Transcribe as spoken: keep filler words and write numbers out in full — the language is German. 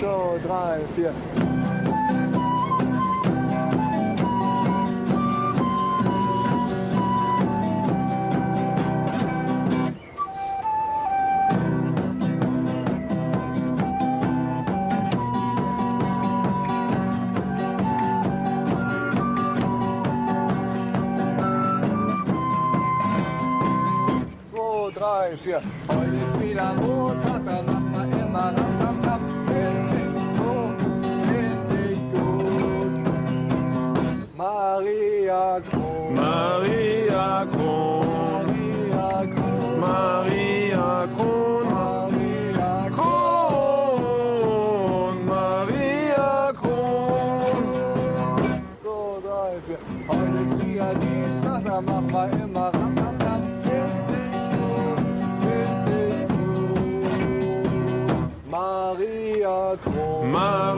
zwei, drei, vier. Drei, vier. Heute ist wieder Montag, da machen wir immer ram, tam, tam. Find ich gut, find ich gut. Mariacron, Mariacron, Mariacron, Mariacron, Mariacron, Mariacron. So, drei, vier. Heute ist wieder Dienstag, da machen wir immer ram, tam, tam. Mariacron.